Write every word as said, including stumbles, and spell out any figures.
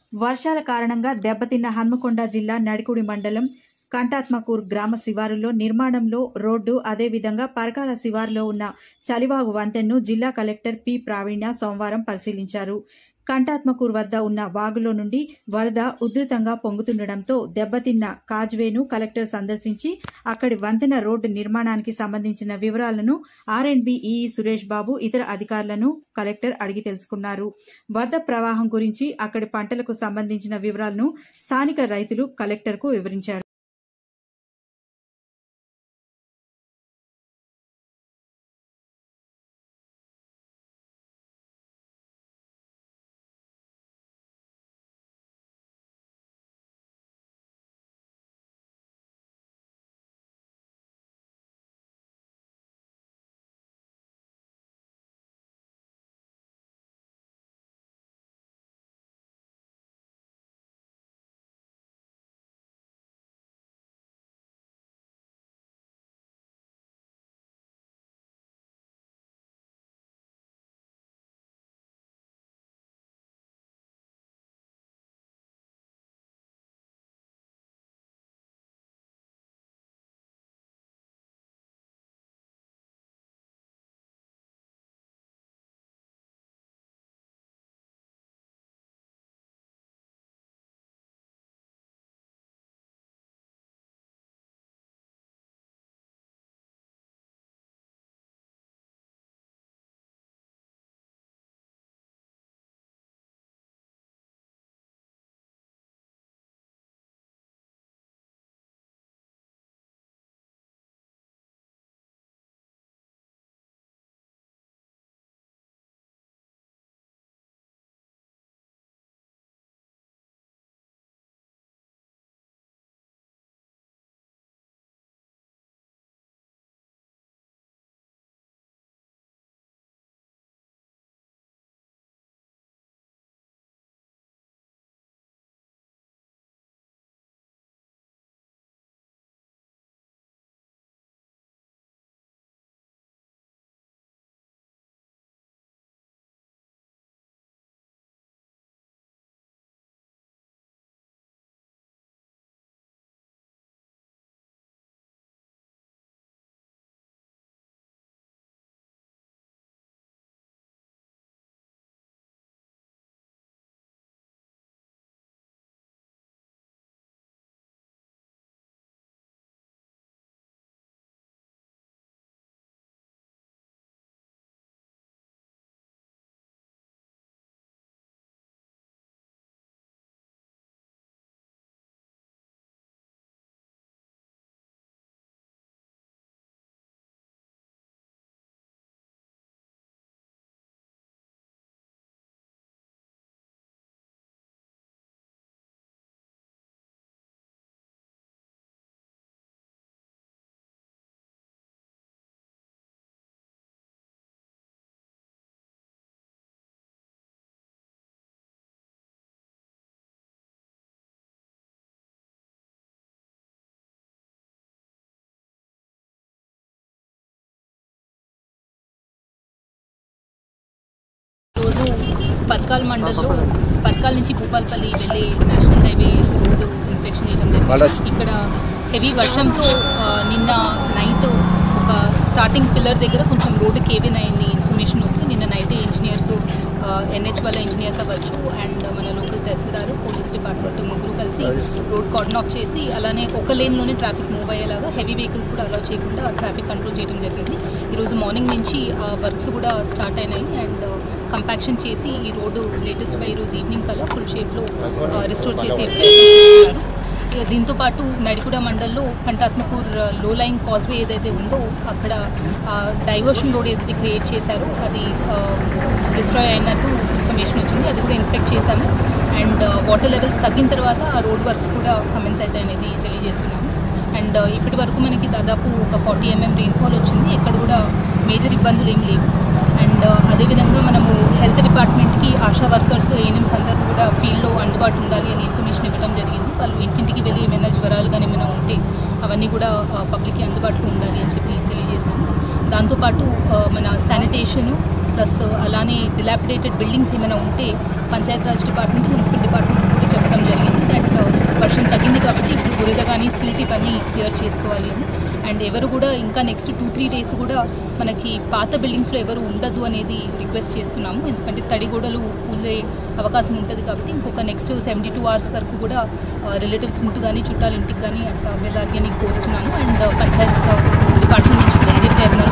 వర్షాల కారణంగా దెబ్బతిన్న హన్మకొండ జిల్లా నడికుడి మండలం కంటాత్మకూర్ గ్రామ శివారులో నిర్మాణంలో రోడ్డు అదేవిధంగా పరకాల శివారులో ఉన్న చలివాగు వంతెన్ను జిల్లా కలెక్టర్ పి ప్రావీణ్య సోమవారం పరిశీలించారు. కంటాత్మకూర్ వద్ద ఉన్న వాగులో నుండి వరద ఉధృతంగా పొంగుతుండటంతో దెబ్బతిన్న కాజ్వేను కలెక్టర్ సందర్శించి అక్కడి వంతెన రోడ్డు నిర్మాణానికి సంబంధించిన వివరాలను R and B EE Suresh Babu ఇతర అధికారులను కలెక్టర్ అడిగి తెలుసుకున్నారు. వరద ప్రవాహం గురించి అక్కడి పంటలకు సంబంధించిన వివరాలను స్థానిక రైతులు కలెక్టర్కు వివరించారు. రోజు పర్కాల్ మండల్లో పర్కాల్ నుంచి భూపాల్పల్లి వెళ్ళే నేషనల్ హైవే రోడ్డు ఇన్స్పెక్షన్ చేయడం జరిగింది. ఇక్కడ హెవీ వర్షంతో నిన్న నైట్ ఒక స్టార్టింగ్ పిల్లర్ దగ్గర కొంచెం రోడ్డు కేవిన్ అయింది ఇన్ఫర్మేషన్ వస్తే నిన్న నైట్ ఇంజనీర్స్ ఎన్హెచ్ వాళ్ళ ఇంజనీర్స్ అవ్వచ్చు అండ్ మన లోకల్ తహసీల్దారు పోలీస్ డిపార్ట్మెంట్ ముగ్గురు కలిసి రోడ్ కార్డన్ ఆఫ్ చేసి అలానే ఒక లేన్లోనే ట్రాఫిక్ మూవ్ అయ్యేలాగా హెవీ వెహికల్స్ కూడా అలౌ చేయకుండా ట్రాఫిక్ కంట్రోల్ చేయడం జరిగింది. ఈరోజు మార్నింగ్ నుంచి ఆ వర్క్స్ కూడా స్టార్ట్ అయినాయి అండ్ కంపాక్షన్ చేసి ఈ రోడ్డు లేటెస్ట్గా ఈరోజు ఈవినింగ్ కల్లా ఫుల్ షేప్లో రిస్టోర్ చేసే ప్రయత్నం. దీంతోపాటు నడికుడ మండల్లో కంటాత్మకూర్ లో లైన్ కాజ్వే ఏదైతే ఉందో అక్కడ డైవర్షన్ రోడ్ ఏదైతే క్రియేట్ చేశారో అది డిస్ట్రాయ్ అయినట్టు ఇన్ఫర్మేషన్ వచ్చింది. అది కూడా ఇన్స్పెక్ట్ చేశాము అండ్ వాటర్ లెవెల్స్ తగ్గిన తర్వాత ఆ రోడ్ వర్క్స్ కూడా కమెన్స్ అవుతాయి అనేది తెలియజేస్తున్నాము. అండ్ ఇప్పటి వరకు మనకి దాదాపు ఒక ఫార్టీ ఎంఎం రెయిన్ఫాల్ వచ్చింది. ఇక్కడ కూడా మేజర్ ఇబ్బందులు ఏం లేవు. అండ్ అదేవిధంగా మనము హెల్త్ డిపార్ట్మెంట్కి ఆశా వర్కర్స్ ఏఎన్ఎంస్ అందరూ కూడా ఫీల్డ్లో అందుబాటు ఉండాలి అని ఇన్ఫర్మేషన్ ఇవ్వడం జరిగింది. వాళ్ళు ఇంటింటికి వెళ్ళి ఏమైనా జ్వరాలు కానీ ఏమైనా ఉంటే అవన్నీ కూడా పబ్లిక్కి అందుబాటులో ఉండాలి అని చెప్పి తెలియజేశాము. దాంతోపాటు మన శానిటేషను ప్లస్ అలానే డిలాపిడేటెడ్ బిల్డింగ్స్ ఏమైనా ఉంటే పంచాయతీరాజ్ డిపార్ట్మెంట్ మున్సిపల్ డిపార్ట్మెంట్ కూడా వర్షం తగ్గింది కాబట్టి ఇప్పుడు బురద కానీ సిల్ట్ ఇవన్నీ క్లియర్ చేసుకోవాలి అని. అండ్ ఎవరు కూడా ఇంకా నెక్స్ట్ టూ త్రీ డేస్ కూడా మనకి పాత బిల్డింగ్స్లో ఎవరు ఉండదు అనేది రిక్వెస్ట్ చేస్తున్నాము. ఎందుకంటే తడిగోడలు కూలే అవకాశం ఉంటుంది కాబట్టి ఇంకొక నెక్స్ట్ సెవెంటీ టూ అవర్స్ వరకు కూడా రిలేటివ్స్ ఇంటి కానీ చుట్టాల ఇంటికి కానీ అట్లా వెళ్ళాలి అని కోరుతున్నాము. అండ్ పంచాయత్ డిపార్ట్మెంట్ నుంచి కూడా ఇదే ప్రయత్నాలు